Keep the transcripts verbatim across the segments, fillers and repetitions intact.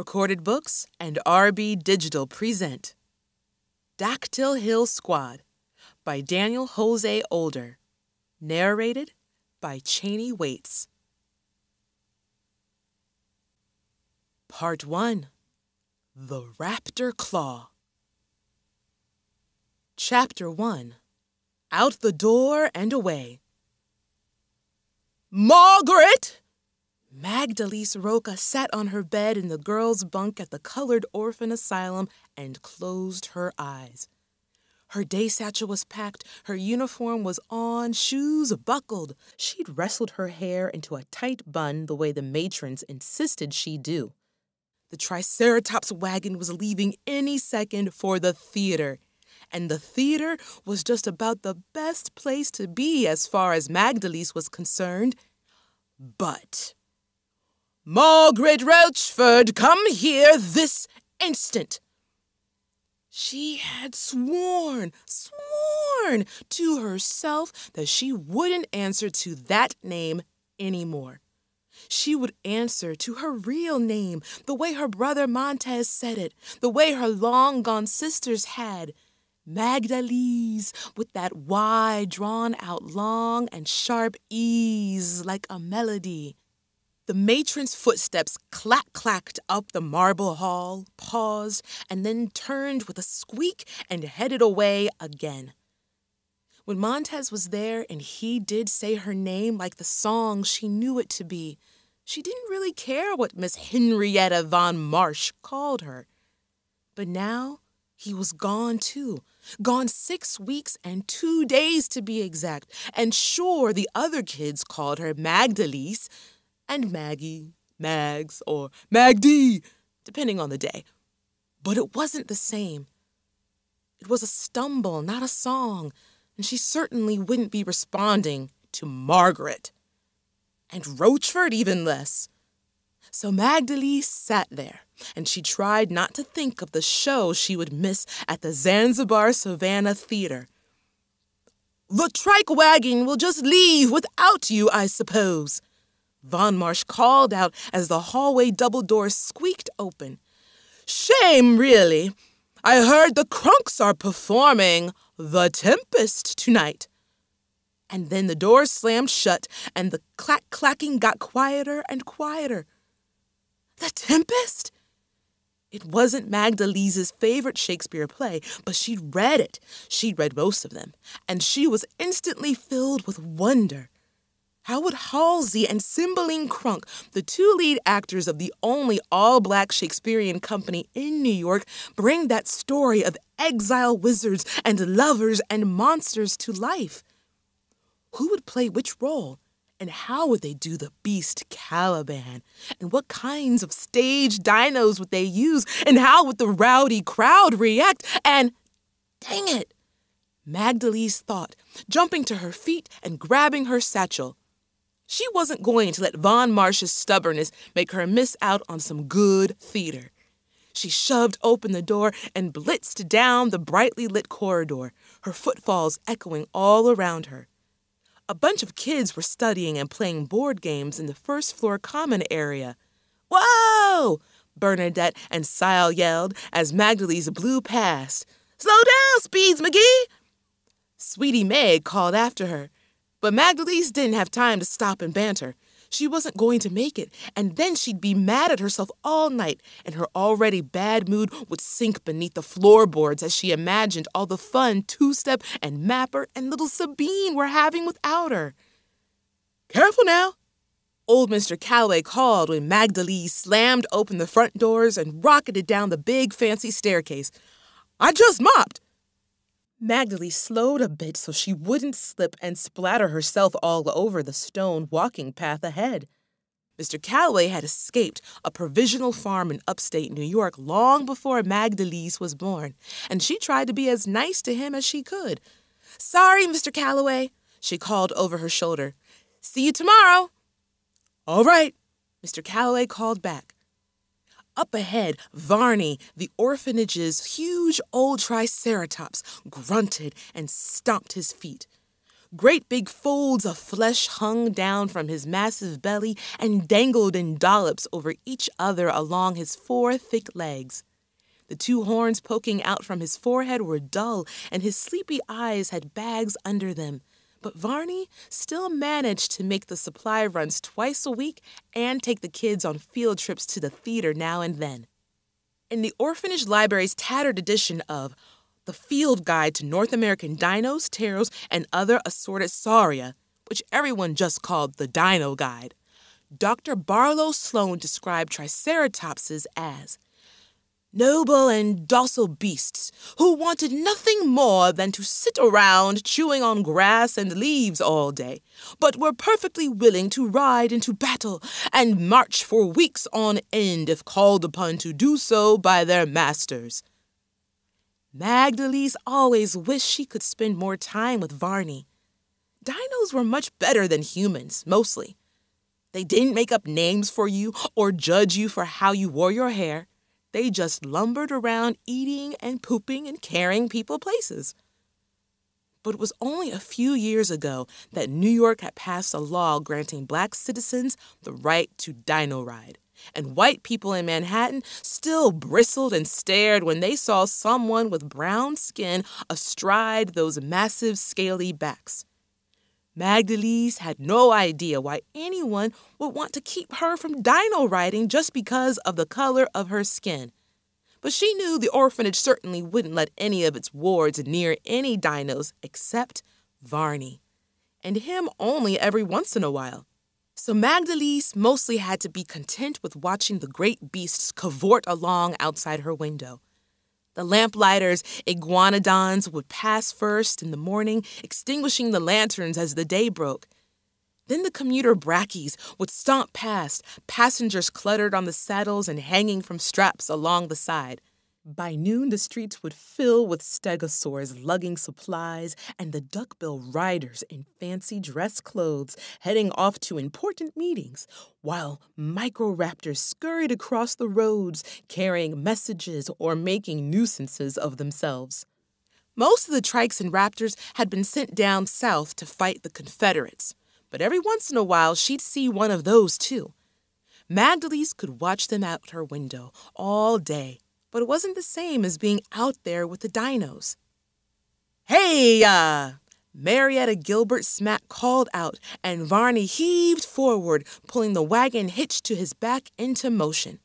Recorded Books and R B Digital present Dactyl Hill Squad by Daniel Jose Older. Narrated by Channie Waits. Part one. The Raptor Claw. Chapter one. Out the door and away. Margaret! Magdalys Roca sat on her bed in the girls' bunk at the Colored Orphan Asylum and closed her eyes. Her day satchel was packed, her uniform was on, shoes buckled. She'd wrestled her hair into a tight bun the way the matrons insisted she do. The Triceratops wagon was leaving any second for the theater, and the theater was just about the best place to be as far as Magdalys was concerned. But Margaret Rochford, come here this instant. She had sworn, sworn to herself that she wouldn't answer to that name anymore. She would answer to her real name, the way her brother Montez said it, the way her long-gone sisters had. Magdalys, with that Y drawn out long and sharp E's like a melody. The matron's footsteps clack-clacked up the marble hall, paused, and then turned with a squeak and headed away again. When Montez was there and he did say her name like the song she knew it to be, she didn't really care what Miss Henrietta von Marsh called her. But now he was gone too, gone six weeks and two days to be exact, and sure the other kids called her Magdalys, and Maggie, Mags, or Magdy, depending on the day. But it wasn't the same. It was a stumble, not a song, and she certainly wouldn't be responding to Margaret. And Rochford even less. So Magdalys sat there, and she tried not to think of the show she would miss at the Zanzibar Savannah Theater. The trike wagon will just leave without you, I suppose. Von Marsh called out as the hallway double doors squeaked open. Shame, really. I heard the Crunks are performing The Tempest tonight. And then the door slammed shut, and the clack-clacking got quieter and quieter. The Tempest? It wasn't Magdalys's favorite Shakespeare play, but she'd read it. She'd read most of them, and she was instantly filled with wonder. How would Halsey and Cymbeline Crunk, the two lead actors of the only all-black Shakespearean company in New York, bring that story of exile wizards and lovers and monsters to life? Who would play which role? And how would they do the beast Caliban? And what kinds of stage dinos would they use? And how would the rowdy crowd react? And, dang it, Magdalys thought, jumping to her feet and grabbing her satchel. She wasn't going to let Von Marsh's stubbornness make her miss out on some good theater. She shoved open the door and blitzed down the brightly lit corridor, her footfalls echoing all around her. A bunch of kids were studying and playing board games in the first floor common area. Whoa! Bernadette and Sile yelled as Magdalys blew past. Slow down, Speeds McGee! Sweetie Meg called after her. But Magdalys didn't have time to stop and banter. She wasn't going to make it, and then she'd be mad at herself all night, and her already bad mood would sink beneath the floorboards as she imagined all the fun Two-Step and Mapper and little Sabine were having without her. Careful now, old Mister Calloway called when Magdalys slammed open the front doors and rocketed down the big fancy staircase. I just mopped. Magdalys slowed a bit so she wouldn't slip and splatter herself all over the stone walking path ahead. Mister Calloway had escaped a provisional farm in upstate New York long before Magdalys was born, and she tried to be as nice to him as she could. Sorry, Mister Calloway, she called over her shoulder. See you tomorrow. All right, Mister Calloway called back. Up ahead, Varney, the orphanage's huge old triceratops, grunted and stomped his feet. Great big folds of flesh hung down from his massive belly and dangled in dollops over each other along his four thick legs. The two horns poking out from his forehead were dull, and his sleepy eyes had bags under them. But Varney still managed to make the supply runs twice a week and take the kids on field trips to the theater now and then. In the orphanage library's tattered edition of The Field Guide to North American Dinos, Pteros, and Other Assorted Sauria, which everyone just called the Dino Guide, Doctor Barlow Sloane described Triceratopses as noble and docile beasts who wanted nothing more than to sit around chewing on grass and leaves all day, but were perfectly willing to ride into battle and march for weeks on end if called upon to do so by their masters. Magdalys always wished she could spend more time with Varney. Dinos were much better than humans, mostly. They didn't make up names for you or judge you for how you wore your hair. They just lumbered around eating and pooping and carrying people places. But it was only a few years ago that New York had passed a law granting black citizens the right to dino ride, and white people in Manhattan still bristled and stared when they saw someone with brown skin astride those massive scaly backs. Magdalys had no idea why anyone would want to keep her from dino riding just because of the color of her skin. But she knew the orphanage certainly wouldn't let any of its wards near any dinos except Varney, and him only every once in a while. So Magdalys mostly had to be content with watching the great beasts cavort along outside her window. The lamplighters, iguanodons, would pass first in the morning, extinguishing the lanterns as the day broke. Then the commuter brackies would stomp past, passengers cluttered on the saddles and hanging from straps along the side. By noon, the streets would fill with stegosaurs lugging supplies and the duckbill riders in fancy dress clothes heading off to important meetings, while microraptors scurried across the roads carrying messages or making nuisances of themselves. Most of the trikes and raptors had been sent down south to fight the Confederates, but every once in a while she'd see one of those too. Magdalys could watch them out her window all day, but it wasn't the same as being out there with the dinos. "Hey, uh!" Marietta Gilbert Smack called out, and Varney heaved forward, pulling the wagon hitch to his back into motion.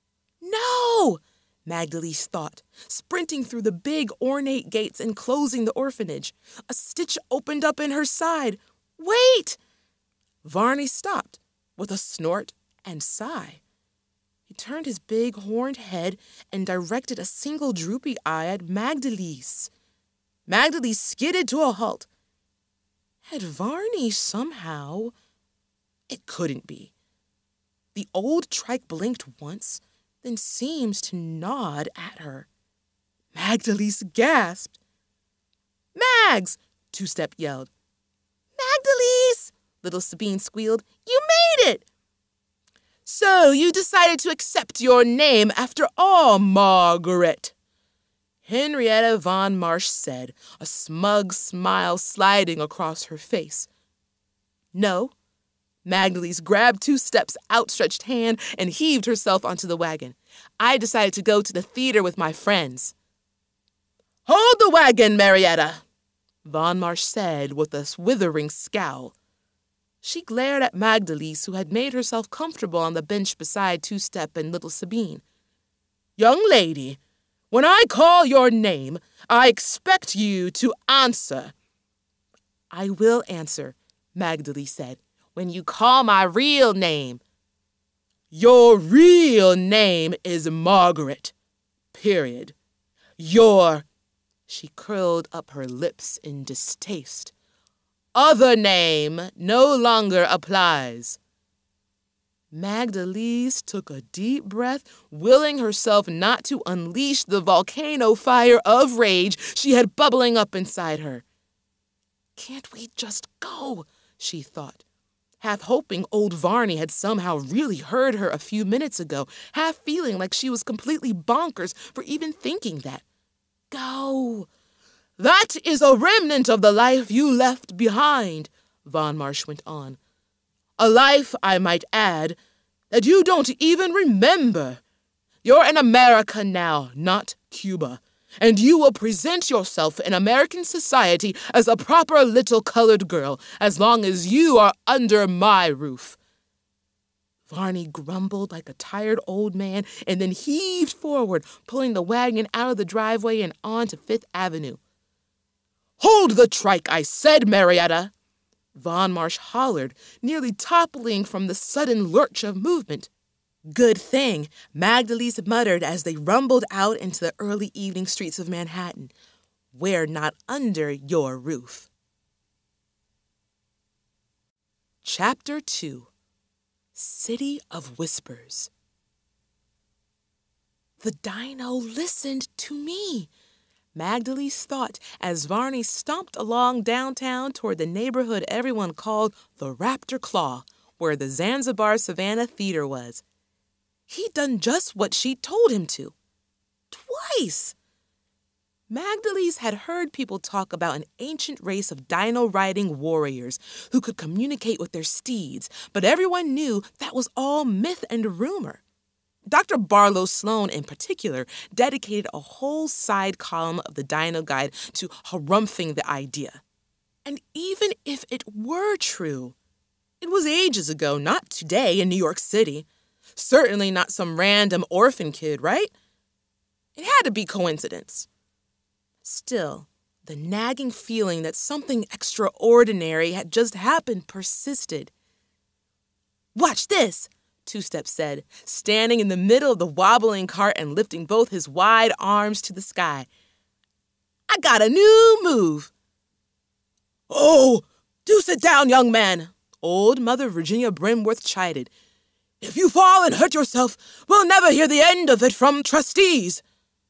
"No!" Magdalys thought, sprinting through the big ornate gates and closing the orphanage. A stitch opened up in her side. "Wait!" Varney stopped with a snort and sigh. He turned his big horned head and directed a single droopy eye at Magdalys. Magdalys skidded to a halt. Had Varney somehow... It couldn't be. The old trike blinked once, then seemed to nod at her. Magdalys gasped. "Mags!" Two-Step yelled. "Magdalys!" Little Sabine squealed. "You made it!" "So you decided to accept your name after all, Margaret," Henrietta Von Marsh said, a smug smile sliding across her face. "No." Magdalys grabbed Two-Step's outstretched hand and heaved herself onto the wagon. "I decided to go to the theater with my friends." "Hold the wagon, Marietta," Von Marsh said with a withering scowl. She glared at Magdalys, who had made herself comfortable on the bench beside Two-Step and Little Sabine. "Young lady, when I call your name, I expect you to answer." "I will answer," Magdalys said, "when you call my real name." "Your real name is Margaret, period. Your..." She curled up her lips in distaste. "Other name no longer applies." Magdalys took a deep breath, willing herself not to unleash the volcano fire of rage she had bubbling up inside her. "Can't we just go?" she thought, half hoping old Varney had somehow really heard her a few minutes ago, half feeling like she was completely bonkers for even thinking that. Go! That is a remnant of the life you left behind, Von Marsh went on. A life, I might add, that you don't even remember. You're in America now, not Cuba, and you will present yourself in American society as a proper little colored girl as long as you are under my roof. Varney grumbled like a tired old man and then heaved forward, pulling the wagon out of the driveway and onto Fifth Avenue. Hold the trike, I said, Marietta! Von Marsh hollered, nearly toppling from the sudden lurch of movement. Good thing, Magdalys muttered as they rumbled out into the early evening streets of Manhattan. We're not under your roof. Chapter two. City of Whispers. The dino listened to me, Magdalys thought as Varney stomped along downtown toward the neighborhood everyone called the Raptor Claw, where the Zanzibar Savannah Theater was. He'd done just what she told him to. Twice! Magdalys had heard people talk about an ancient race of dino-riding warriors who could communicate with their steeds, but everyone knew that was all myth and rumor. Doctor Barlow Sloan, in particular, dedicated a whole side column of the Dino Guide to harumphing the idea. And even if it were true, it was ages ago, not today in New York City. Certainly not some random orphan kid, right? It had to be coincidence. Still, the nagging feeling that something extraordinary had just happened persisted. Watch this! Two-Step said, standing in the middle of the wobbling cart and lifting both his wide arms to the sky. I got a new move. Oh, do sit down, young man, old Mother Virginia Brimworth chided. If you fall and hurt yourself, we'll never hear the end of it from trustees.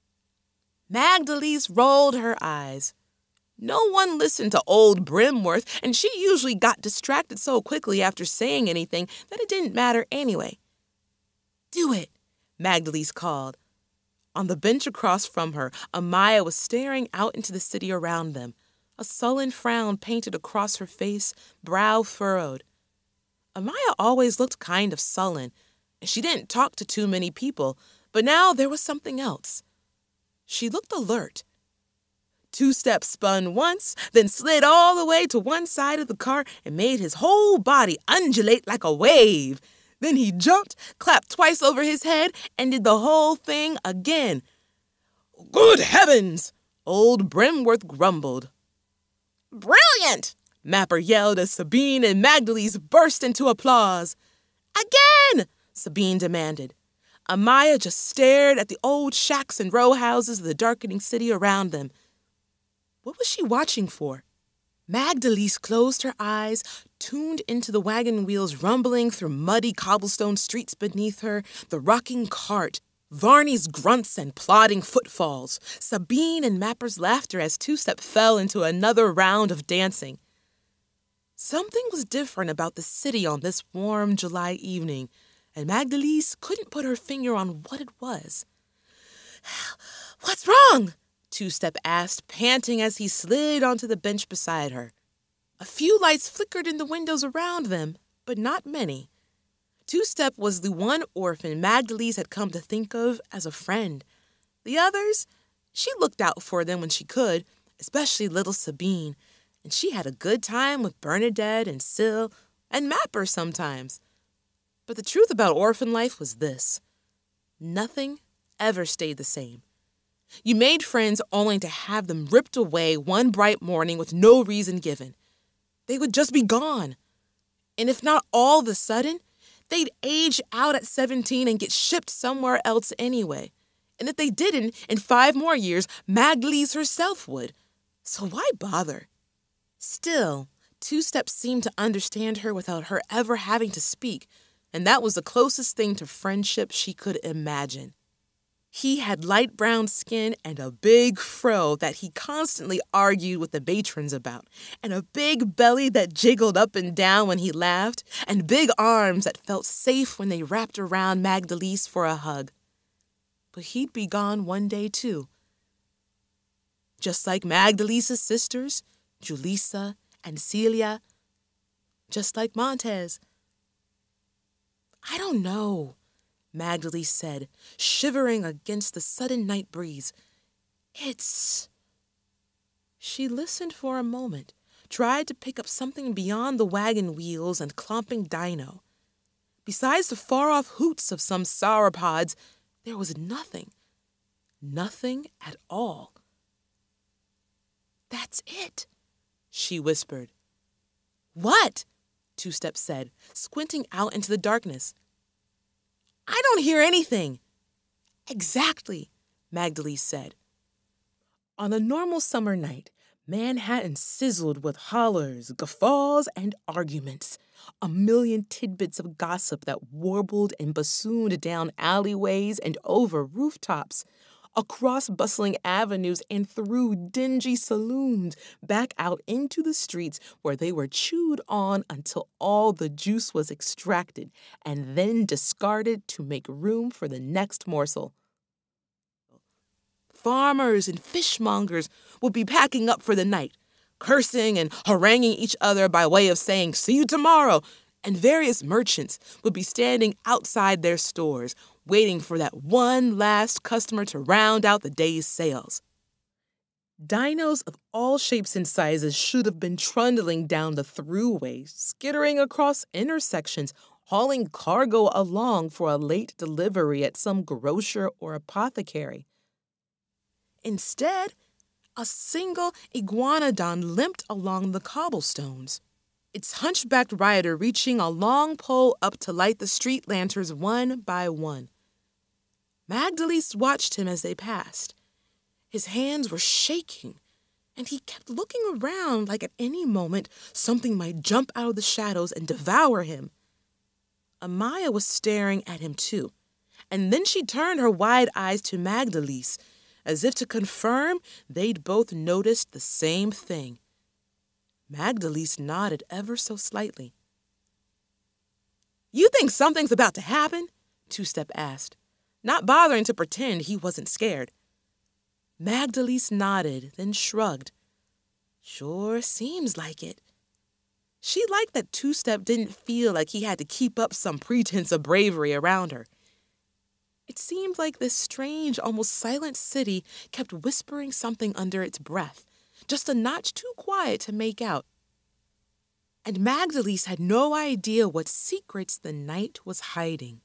Magdalys rolled her eyes. No one listened to old Brimworth, and she usually got distracted so quickly after saying anything that it didn't matter anyway. Do it, Magdalys called. On the bench across from her, Amaya was staring out into the city around them, a sullen frown painted across her face, brow furrowed. Amaya always looked kind of sullen, and she didn't talk to too many people, but now there was something else. She looked alert. Two-Step spun once, then slid all the way to one side of the car and made his whole body undulate like a wave. Then he jumped, clapped twice over his head, and did the whole thing again. Good heavens! Old Brimworth grumbled. Brilliant! Mapper yelled as Sabine and Magdalys burst into applause. Again! Sabine demanded. Amaya just stared at the old shacks and row houses of the darkening city around them. What was she watching for? Magdalys closed her eyes, tuned into the wagon wheels rumbling through muddy cobblestone streets beneath her, the rocking cart, Varney's grunts and plodding footfalls, Sabine and Mapper's laughter as Two-Step fell into another round of dancing. Something was different about the city on this warm July evening, and Magdalys couldn't put her finger on what it was. What's wrong? Two-Step asked, panting as he slid onto the bench beside her. A few lights flickered in the windows around them, but not many. Two-Step was the one orphan Magdalys had come to think of as a friend. The others, she looked out for them when she could, especially little Sabine, and she had a good time with Bernadette and Syl and Mapper sometimes. But the truth about orphan life was this. Nothing ever stayed the same. You made friends only to have them ripped away one bright morning with no reason given. They would just be gone. And if not all of a sudden, they'd age out at seventeen and get shipped somewhere else anyway. And if they didn't, in five more years, Magdalys herself would. So why bother? Still, Two-Step seemed to understand her without her ever having to speak, and that was the closest thing to friendship she could imagine. He had light brown skin and a big fro that he constantly argued with the matrons about, and a big belly that jiggled up and down when he laughed, and big arms that felt safe when they wrapped around Magdalys for a hug. But he'd be gone one day, too. just like Magdalys's sisters, Julissa and Celia, just like Montez. I don't know, Magdalys said, shivering against the sudden night breeze. It's... She listened for a moment, tried to pick up something beyond the wagon wheels and clomping dino. Besides the far-off hoots of some sauropods, there was nothing. Nothing at all. That's it, she whispered. What? Two-Step said, squinting out into the darkness. I don't hear anything. Exactly, Magdalys said. On a normal summer night, Manhattan sizzled with hollers, guffaws, and arguments. A million tidbits of gossip that warbled and bassooned down alleyways and over rooftops, across bustling avenues and through dingy saloons, back out into the streets where they were chewed on until all the juice was extracted and then discarded to make room for the next morsel. Farmers and fishmongers would be packing up for the night, cursing and haranguing each other by way of saying, "See you tomorrow," and various merchants would be standing outside their stores, waiting for that one last customer to round out the day's sales. Dinos of all shapes and sizes should have been trundling down the throughway, skittering across intersections, hauling cargo along for a late delivery at some grocer or apothecary. Instead, a single iguanodon limped along the cobblestones, its hunchbacked rider reaching a long pole up to light the street lanterns one by one. Magdalys watched him as they passed. His hands were shaking, and he kept looking around like at any moment something might jump out of the shadows and devour him. Amaya was staring at him too, and then she turned her wide eyes to Magdalys, as if to confirm they'd both noticed the same thing. Magdalys nodded ever so slightly. "You think something's about to happen?" Two-Step asked, not bothering to pretend he wasn't scared. Magdalys nodded, then shrugged. "Sure seems like it." She liked that Two-Step didn't feel like he had to keep up some pretense of bravery around her. It seemed like this strange, almost silent city kept whispering something under its breath, just a notch too quiet to make out. And Magdalys had no idea what secrets the night was hiding.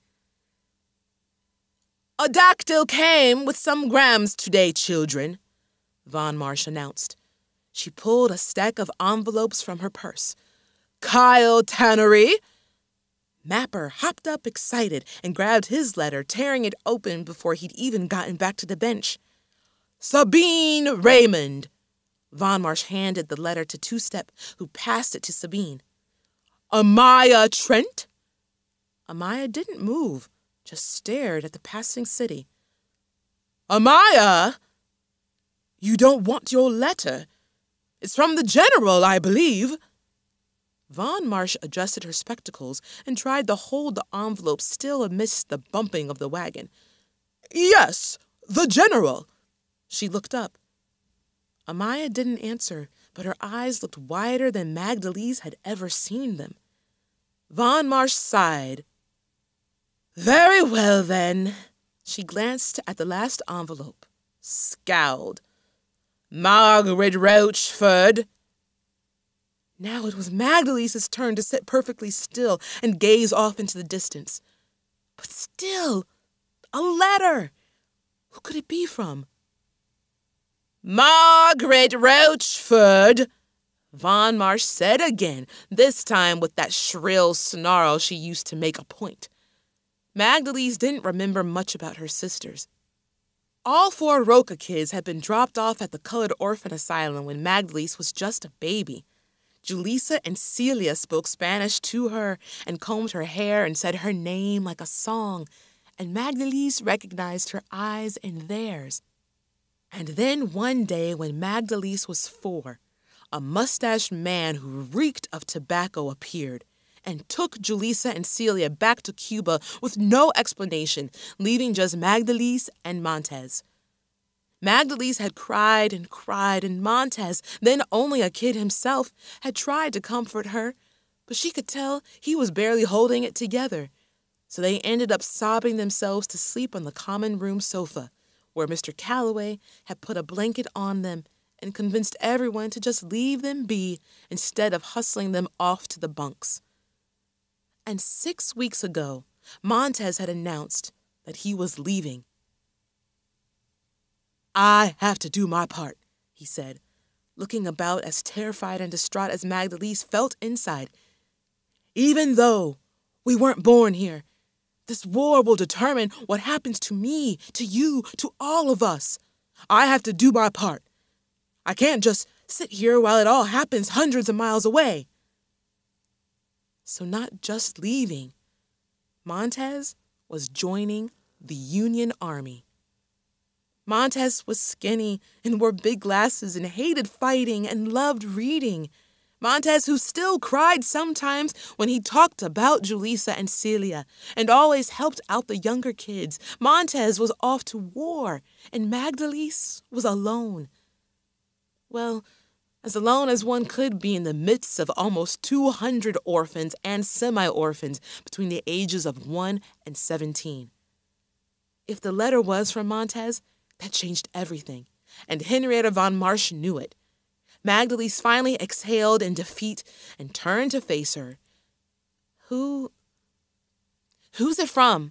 "A dactyl came with some grams today, children," Von Marsh announced. She pulled a stack of envelopes from her purse. "Kyle Tannery." Mapper hopped up excited and grabbed his letter, tearing it open before he'd even gotten back to the bench. "Sabine Raymond." Von Marsh handed the letter to Two-Step, who passed it to Sabine. "Amaya Trent." Amaya didn't move, just stared at the passing city. "Amaya? You don't want your letter? It's from the General, I believe." Von Marsh adjusted her spectacles and tried to hold the envelope still amidst the bumping of the wagon. "Yes, the General." She looked up. Amaya didn't answer, but her eyes looked wider than Magdalys had ever seen them. Von Marsh sighed. "Very well, then." She glanced at the last envelope, scowled. "Margaret Rochford." Now it was Magdalys's turn to sit perfectly still and gaze off into the distance. But still, a letter. Who could it be from? "Margaret Rochford," Von Marsh said again, this time with that shrill snarl she used to make a point. Magdalys didn't remember much about her sisters. All four Roca kids had been dropped off at the Colored Orphan Asylum when Magdalys was just a baby. Julissa and Celia spoke Spanish to her and combed her hair and said her name like a song, and Magdalys recognized her eyes in theirs. And then one day when Magdalys was four, a mustached man who reeked of tobacco appeared and took Julissa and Celia back to Cuba with no explanation, leaving just Magdalys and Montez. Magdalys had cried and cried, and Montez, then only a kid himself, had tried to comfort her, but she could tell he was barely holding it together. So they ended up sobbing themselves to sleep on the common room sofa, where Mister Calloway had put a blanket on them and convinced everyone to just leave them be instead of hustling them off to the bunks. And six weeks ago, Montez had announced that he was leaving. "I have to do my part," he said, looking about as terrified and distraught as Magdalys felt inside. "Even though we weren't born here, this war will determine what happens to me, to you, to all of us. I have to do my part. I can't just sit here while it all happens hundreds of miles away." So not just leaving, Montez was joining the Union Army. Montez was skinny and wore big glasses and hated fighting and loved reading. Montez, who still cried sometimes when he talked about Julissa and Celia and always helped out the younger kids. Montez was off to war, and Magdalys was alone. Well, as alone as one could be in the midst of almost two hundred orphans and semi-orphans between the ages of one and seventeen. If the letter was from Montez, that changed everything, and Henrietta von Marsch knew it. Magdalys finally exhaled in defeat and turned to face her. Who... Who's it from?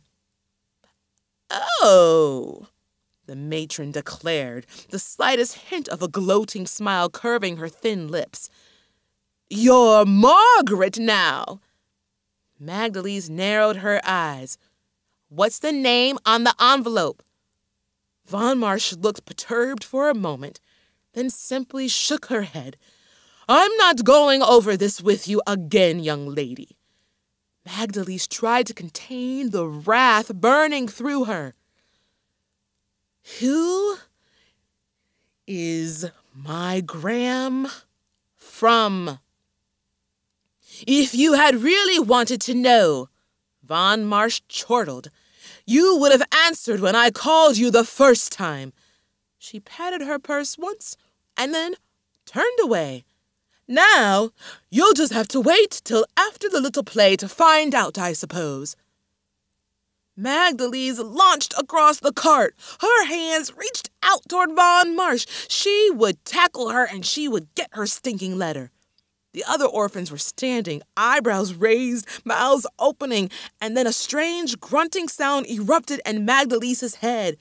"Oh," the matron declared, the slightest hint of a gloating smile curving her thin lips. "You're Margaret now." Magdalys narrowed her eyes. "What's the name on the envelope?" Von Marsch looked perturbed for a moment, then simply shook her head. "I'm not going over this with you again, young lady." Magdalys tried to contain the wrath burning through her. "Who is my Gram from?" "If you had really wanted to know," Von Marsch chortled, "you would have answered when I called you the first time." She patted her purse once and then turned away. "Now, you'll just have to wait till after the little play to find out, I suppose." Magdalys launched across the cart. Her hands reached out toward Von Marsch. She would tackle her and she would get her stinking letter. The other orphans were standing, eyebrows raised, mouths opening, and then a strange grunting sound erupted in Magdalys's head.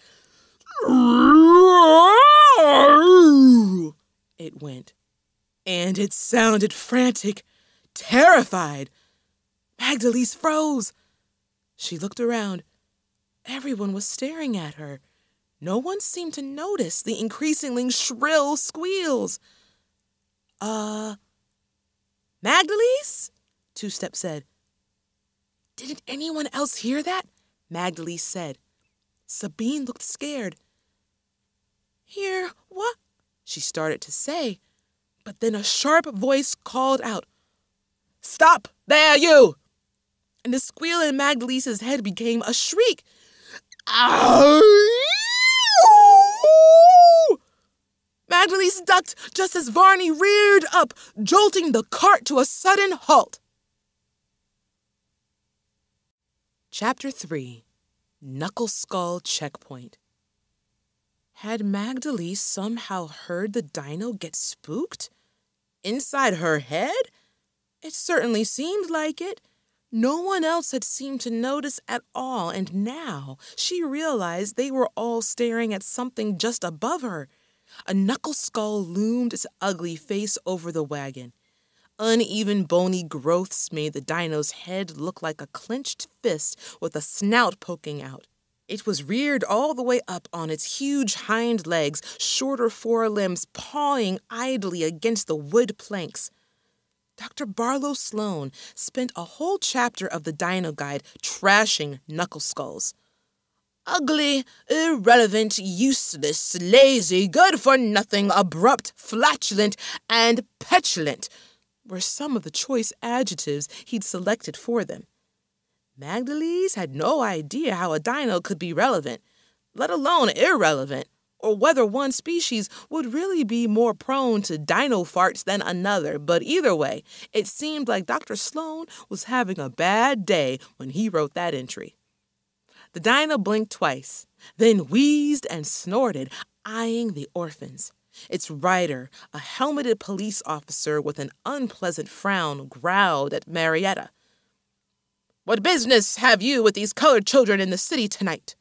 It went, and it sounded frantic, terrified. Magdalys froze. She looked around. Everyone was staring at her. No one seemed to notice the increasingly shrill squeals. Uh... "Magdalys?" Two-Step said. "Didn't anyone else hear that?" Magdalys said. Sabine looked scared. "Hear what?" she started to say, but then a sharp voice called out, "Stop there, you!" And the squeal in Magdalys's head became a shriek. Magdalys ducked just as Varney reared up, jolting the cart to a sudden halt. Chapter three. Knuckle Skull Checkpoint. Had Magdalys somehow heard the dino get spooked? Inside her head? It certainly seemed like it. No one else had seemed to notice at all, and now she realized they were all staring at something just above her. A knuckle skull loomed its ugly face over the wagon. Uneven bony growths made the dino's head look like a clenched fist with a snout poking out. It was reared all the way up on its huge hind legs, shorter forelimbs pawing idly against the wood planks. Doctor Barlow Sloane spent a whole chapter of the Dino Guide trashing knuckle skulls. Ugly, irrelevant, useless, lazy, good-for-nothing, abrupt, flatulent, and petulant were some of the choice adjectives he'd selected for them. Magdalys had no idea how a dino could be relevant, let alone irrelevant, or whether one species would really be more prone to dino farts than another, but either way, it seemed like Doctor Sloan was having a bad day when he wrote that entry. The dino blinked twice, then wheezed and snorted, eyeing the orphans. Its rider, a helmeted police officer with an unpleasant frown, growled at Marietta. "What business have you with these colored children in the city tonight?"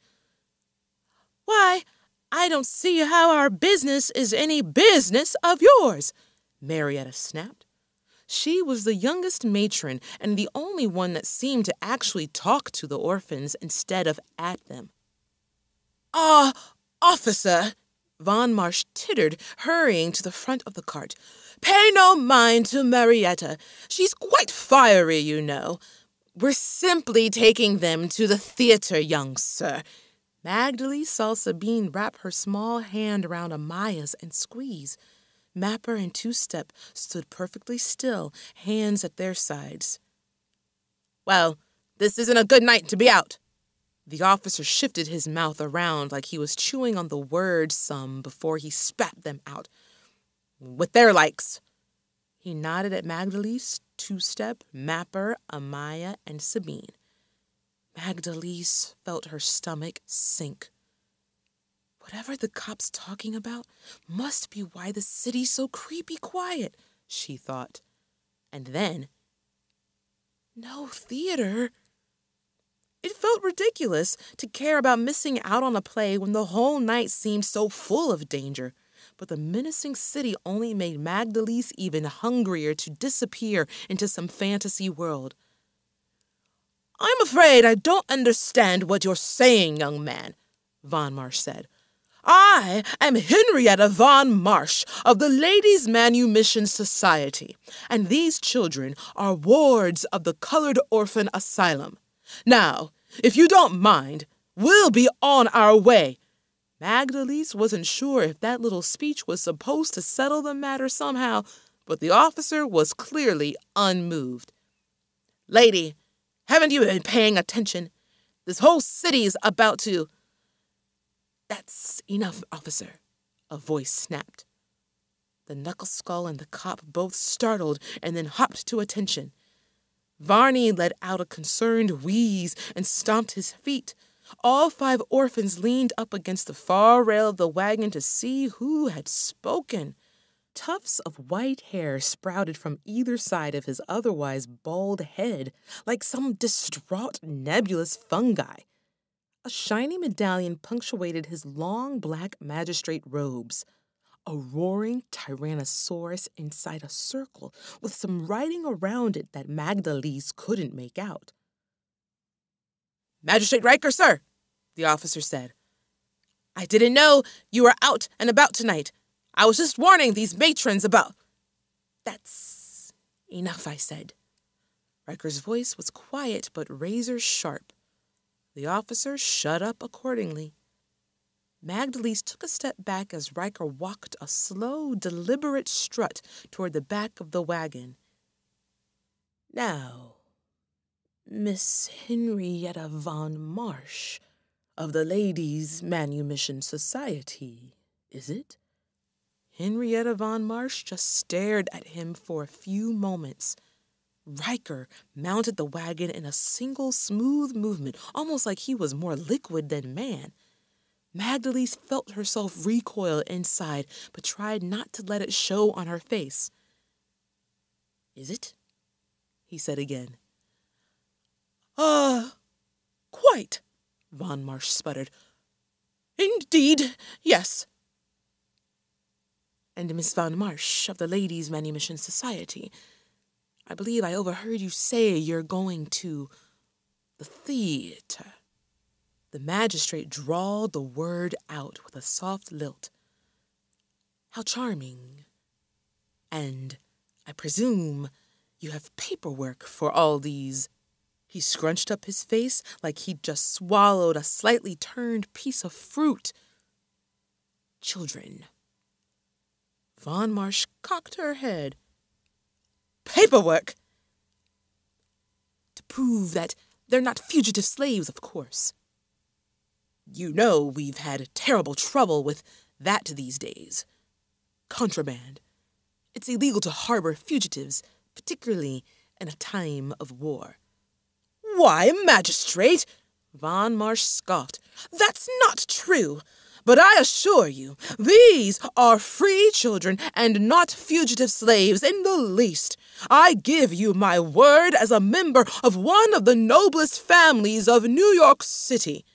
"Why, I don't see how our business is any business of yours," Marietta snapped. She was the youngest matron and the only one that seemed to actually talk to the orphans instead of at them. "Ah, officer," Von Marsh tittered, hurrying to the front of the cart. "Pay no mind to Marietta. She's quite fiery, you know. We're simply taking them to the theater, young sir." Magdalys saw Sabine wrap her small hand around Amaya's and squeeze. Mapper and Two-Step stood perfectly still, hands at their sides. "Well, this isn't a good night to be out." The officer shifted his mouth around like he was chewing on the word some before he spat them out. "With their likes." He nodded at Magdalys, Two-Step, Mapper, Amaya, and Sabine. Magdalys felt her stomach sink. Whatever the cop's talking about must be why the city's so creepy quiet, she thought. And then, no theater. It felt ridiculous to care about missing out on a play when the whole night seemed so full of danger. But the menacing city only made Magdalys even hungrier to disappear into some fantasy world. "I'm afraid I don't understand what you're saying, young man," Von Marsh said. "I am Henrietta Von Marsh of the Ladies' Manumission Society, and these children are wards of the Colored Orphan Asylum. Now, if you don't mind, we'll be on our way." Magdalys wasn't sure if that little speech was supposed to settle the matter somehow, but the officer was clearly unmoved. "Lady, haven't you been paying attention? This whole city's about to—" "That's enough, officer," a voice snapped. The knuckle-skull and the cop both startled and then hopped to attention. Varney let out a concerned wheeze and stomped his feet. All five orphans leaned up against the far rail of the wagon to see who had spoken. Tufts of white hair sprouted from either side of his otherwise bald head, like some distraught nebulous fungi. A shiny medallion punctuated his long black magistrate robes. A roaring tyrannosaurus inside a circle with some writing around it that Magdalys couldn't make out. "Magistrate Riker, sir," the officer said. "I didn't know you were out and about tonight. I was just warning these matrons about—" "That's enough," I said. Riker's voice was quiet but razor sharp. The officer shut up accordingly. Magdalys took a step back as Riker walked a slow, deliberate strut toward the back of the wagon. "Now, Miss Henrietta Von Marsh of the Ladies' Manumission Society, is it?" Henrietta Von Marsh just stared at him for a few moments. Riker mounted the wagon in a single smooth movement, almost like he was more liquid than man. Magdalys felt herself recoil inside, but tried not to let it show on her face. "Is it?" he said again. "Uh, quite," Von Marsh sputtered. "Indeed, yes." "And Miss Von Marsh of the Ladies' Manumission Society, I believe I overheard you say you're going to the theater." The magistrate drawled the word out with a soft lilt. "How charming. And I presume you have paperwork for all these—" He scrunched up his face like he'd just swallowed a slightly turned piece of fruit. "Children." Von Marsh cocked her head. "Paperwork?" "To prove that they're not fugitive slaves, of course. You know we've had terrible trouble with That these days. Contraband. It's illegal to harbor fugitives, particularly in a time of war. Why, magistrate, Von Marsh scoffed. That's not true. But I assure you, these are free children and not fugitive slaves in the least. I give you my word as a member of one of the noblest families of New York City.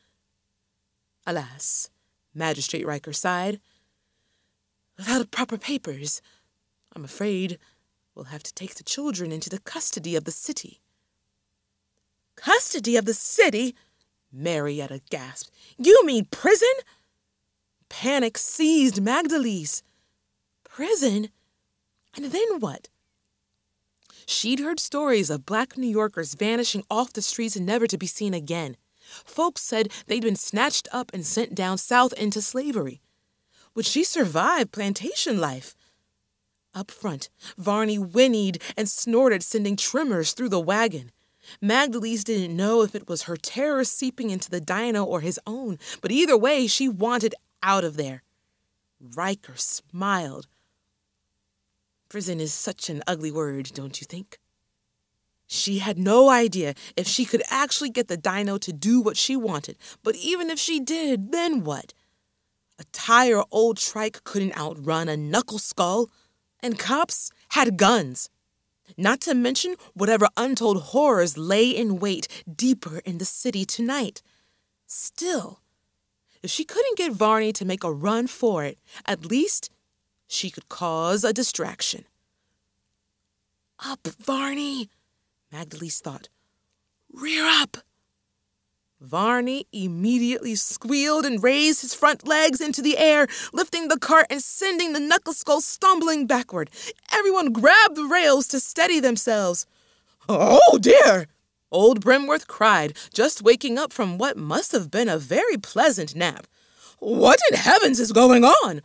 Alas, Magistrate Riker sighed. Without proper papers, I'm afraid we'll have to take the children into the custody of the city. Custody of the city? Marietta gasped. You mean prison? Panic seized Magdalys. Prison? And then what? She'd heard stories of black New Yorkers vanishing off the streets and never to be seen again. Folks said they'd been snatched up and sent down south into slavery. Would she survive plantation life? Up front, Varney whinnied and snorted, sending tremors through the wagon. Magdalys didn't know if it was her terror seeping into the dino or his own, but either way, she wanted out of there. Riker smiled. Prison is such an ugly word, don't you think? She had no idea if she could actually get the dino to do what she wanted, but even if she did, then what? A tired old trike couldn't outrun a knuckle skull, and cops had guns. Not to mention whatever untold horrors lay in wait deeper in the city tonight. Still, if she couldn't get Varney to make a run for it, at least she could cause a distraction. Up, Varney, Magdalys thought. Rear up! Varney immediately squealed and raised his front legs into the air, lifting the cart and sending the knuckle skull stumbling backward. Everyone grabbed the rails to steady themselves. Oh, dear! Old Brimworth cried, just waking up from what must have been a very pleasant nap. What in heavens is going on?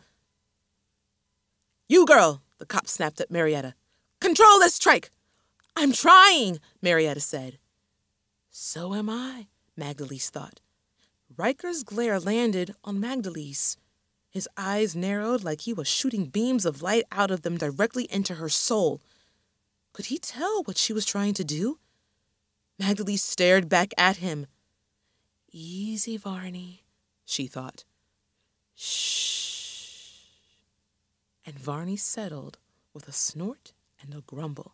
You girl, the cop snapped at Marietta. Control this trike. I'm trying, Marietta said. So am I, Magdalys thought. Riker's glare landed on Magdalys. His eyes narrowed like he was shooting beams of light out of them directly into her soul. Could he tell what she was trying to do? Magdalys stared back at him. Easy, Varney, she thought. Shh. And Varney settled with a snort and a grumble.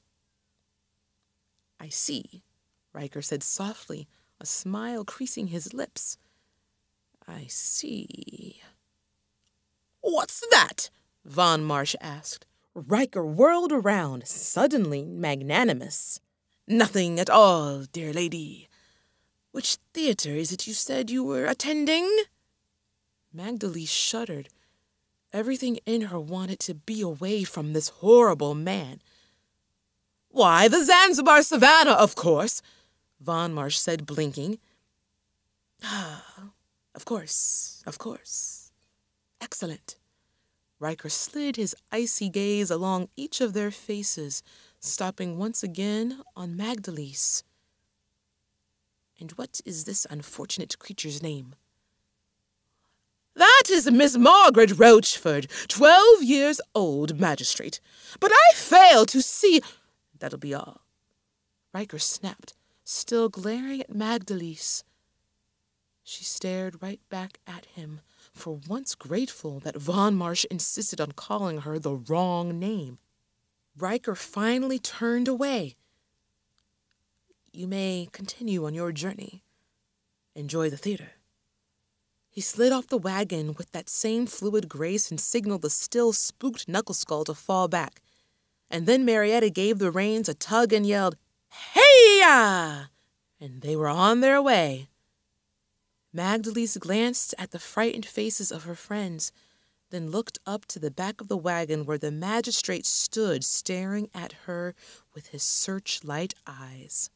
I see, Riker said softly, a smile creasing his lips. I see. What's that? Von Marsh asked. Riker whirled around, suddenly magnanimous. Nothing at all, dear lady. Which theater is it you said you were attending? Magdalys shuddered. Everything in her wanted to be away from this horrible man. Why, the Zanzibar Savannah, of course, Von Marsh said, blinking. Ah, of course, of course. Excellent. Riker slid his icy gaze along each of their faces, stopping once again on Magdalys. And what is this unfortunate creature's name? That is Miss Margaret Rochford, twelve years old, magistrate. But I fail to see... That'll be all. Riker snapped, still glaring at Magdalys. She stared right back at him, for once grateful that Von Marsh insisted on calling her the wrong name. Riker finally turned away. You may continue on your journey. Enjoy the theater. He slid off the wagon with that same fluid grace and signaled the still spooked Knuckleskull to fall back. And then Marietta gave the reins a tug and yelled, Hey-ya! And they were on their way. Magdalys glanced at the frightened faces of her friends, then looked up to the back of the wagon where the magistrate stood staring at her with his searchlight eyes.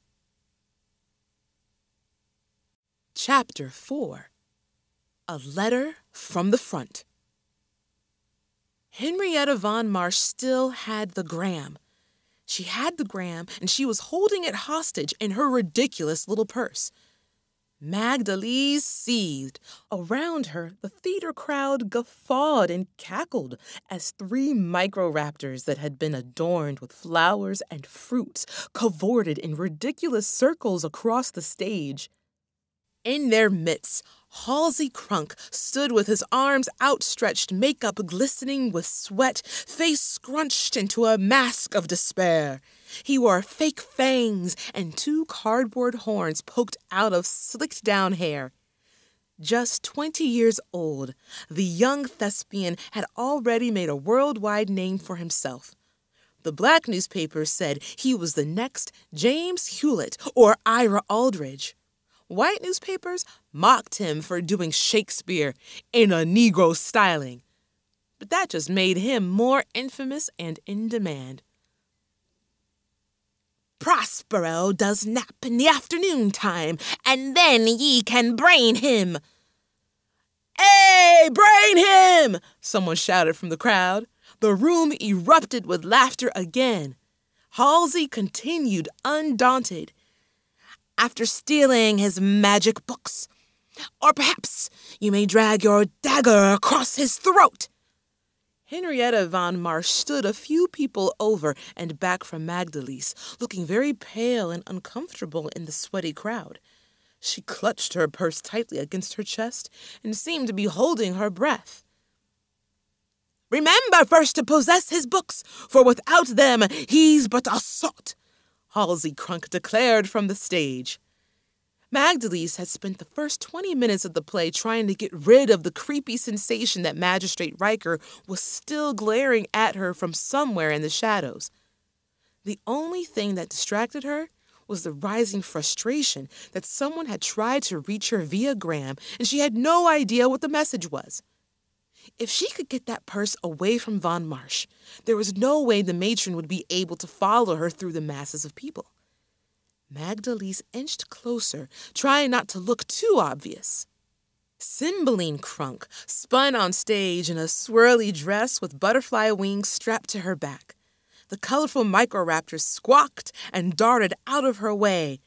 Chapter four. A Letter from the Front. Henrietta Von Marsh still had the gram. She had the gram, and she was holding it hostage in her ridiculous little purse. Magdalys seethed. Around her, the theater crowd guffawed and cackled as three microraptors that had been adorned with flowers and fruits cavorted in ridiculous circles across the stage. In their midst, Halsey Crunk stood with his arms outstretched, makeup glistening with sweat, face scrunched into a mask of despair. He wore fake fangs and two cardboard horns poked out of slicked-down hair. Just twenty years old, the young thespian had already made a worldwide name for himself. The black newspapers said he was the next James Hewlett or Ira Aldridge. White newspapers mocked him for doing Shakespeare in a Negro styling. But that just made him more infamous and in demand. Prospero does nap in the afternoon time, and then ye can brain him. Hey, brain him! Someone shouted from the crowd. The room erupted with laughter again. Halsey continued undaunted. After stealing his magic books, or perhaps you may drag your dagger across his throat. Henrietta von Marsh stood a few people over and back from Magdalys, looking very pale and uncomfortable in the sweaty crowd. She clutched her purse tightly against her chest and seemed to be holding her breath. Remember first to possess his books, for without them he's but a sot, Halsey Crunk declared from the stage. Magdalys had spent the first twenty minutes of the play trying to get rid of the creepy sensation that Magistrate Riker was still glaring at her from somewhere in the shadows. The only thing that distracted her was the rising frustration that someone had tried to reach her via gram and she had no idea what the message was. If she could get that purse away from Von Marsh, there was no way the matron would be able to follow her through the masses of people. Magdalys inched closer, trying not to look too obvious. Cymbeline Crunk spun on stage in a swirly dress with butterfly wings strapped to her back. The colorful microraptors squawked and darted out of her way.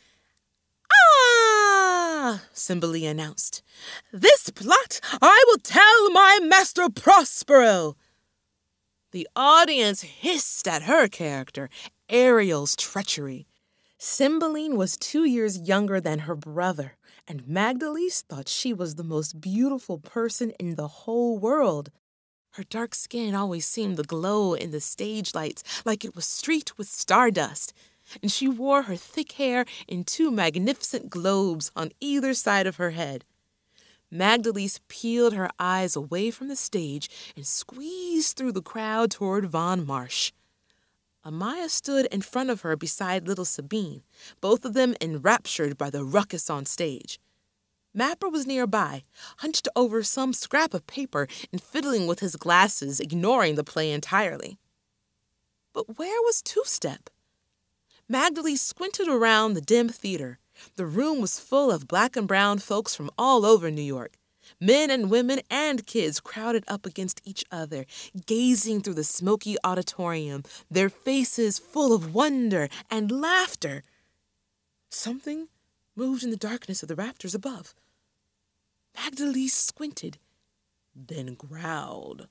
"Ah!" Cymbeline announced. "This plot I will tell my master Prospero." The audience hissed at her character, Ariel's treachery. Cymbeline was two years younger than her brother, and Magdalys thought she was the most beautiful person in the whole world. Her dark skin always seemed to glow in the stage lights like it was streaked with stardust, and she wore her thick hair in two magnificent globes on either side of her head. Magdalys peeled her eyes away from the stage and squeezed through the crowd toward Von Marsh. Amaya stood in front of her beside little Sabine, both of them enraptured by the ruckus on stage. Mapper was nearby, hunched over some scrap of paper and fiddling with his glasses, ignoring the play entirely. But where was Two-Step? Magdalys squinted around the dim theater. The room was full of black and brown folks from all over New York. Men and women and kids crowded up against each other, gazing through the smoky auditorium, their faces full of wonder and laughter. Something moved in the darkness of the rafters above. Magdalys squinted, then growled.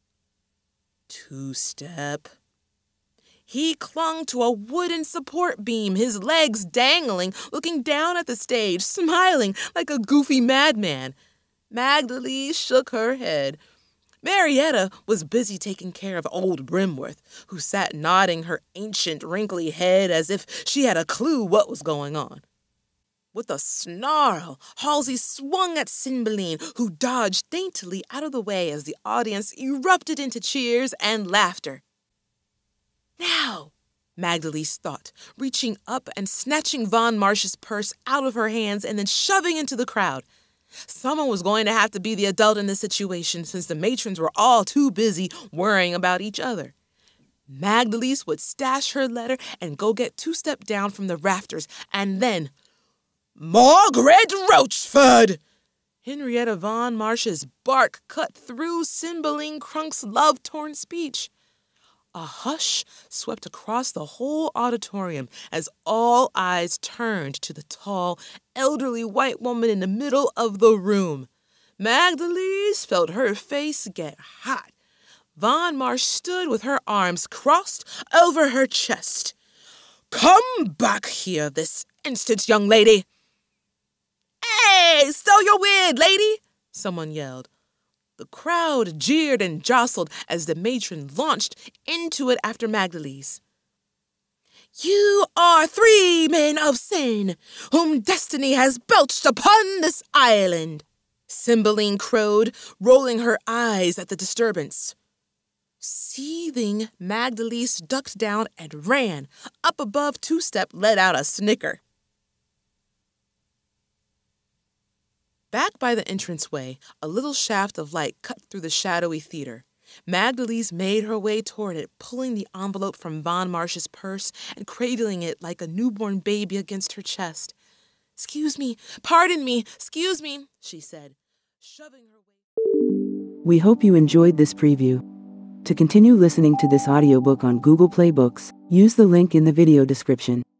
Two-Step. He clung to a wooden support beam, his legs dangling, looking down at the stage, smiling like a goofy madman. Magdalys shook her head. Marietta was busy taking care of old Brimworth, who sat nodding her ancient, wrinkly head as if she had a clue what was going on. With a snarl, Halsey swung at Cymbeline, who dodged daintily out of the way as the audience erupted into cheers and laughter. Now, Magdalys thought, reaching up and snatching Von Marsh's purse out of her hands and then shoving into the crowd. Someone was going to have to be the adult in this situation since the matrons were all too busy worrying about each other. Magdalys would stash her letter and go get Two-Step down from the rafters, and then... Margaret Rochford! Henrietta von Marsh's bark cut through Cymbeline Crunk's love-torn speech. A hush swept across the whole auditorium as all eyes turned to the tall, elderly white woman in the middle of the room. Magdalys felt her face get hot. Von Marsh stood with her arms crossed over her chest. "Come back here this instant, young lady." "Hey, stow your wig, lady," someone yelled. The crowd jeered and jostled as the matron launched into it after Magdalys. "You are three men of sin, whom destiny has belched upon this island," Cymbeline crowed, rolling her eyes at the disturbance. Seething, Magdalys ducked down and ran. Up above, Two-Step let out a snicker. Back by the entranceway, a little shaft of light cut through the shadowy theater. Magdalys made her way toward it, pulling the envelope from Von Marsh's purse and cradling it like a newborn baby against her chest. "Excuse me, pardon me, excuse me," she said, shoving her way. We hope you enjoyed this preview. To continue listening to this audiobook on Google Play Books, use the link in the video description.